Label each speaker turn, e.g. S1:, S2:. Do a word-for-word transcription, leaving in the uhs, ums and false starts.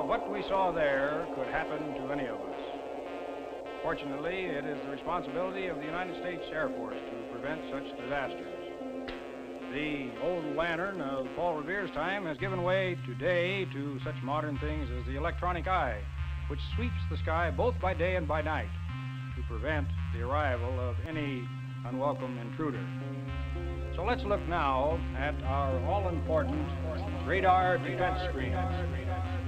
S1: Now, what we saw there could happen to any of us. Fortunately, it is the responsibility of the United States Air Force to prevent such disasters. The old lantern of Paul Revere's time has given way today to such modern things as the electronic eye, which sweeps the sky both by day and by night to prevent the arrival of any unwelcome intruder. So let's look now at our all-important radar defense screen.